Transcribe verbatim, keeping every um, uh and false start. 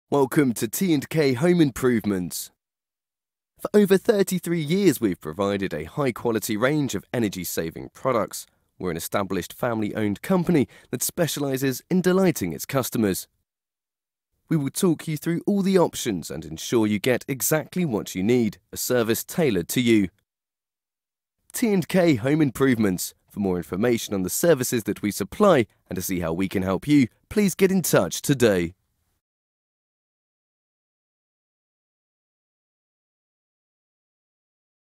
Welcome to T and K Home Improvements. For over thirty-three years, we've provided a high-quality range of energy-saving products. We're an established family-owned company that specialises in delighting its customers. We will talk you through all the options and ensure you get exactly what you need, a service tailored to you. T and K Home Improvements. For more information on the services that we supply and to see how we can help you, please get in touch today.